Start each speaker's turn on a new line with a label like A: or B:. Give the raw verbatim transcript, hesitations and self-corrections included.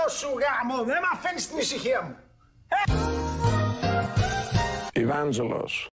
A: γάμο σου γάμο, δεν μ' αφήνεις την ησυχία μου.
B: Evangelos.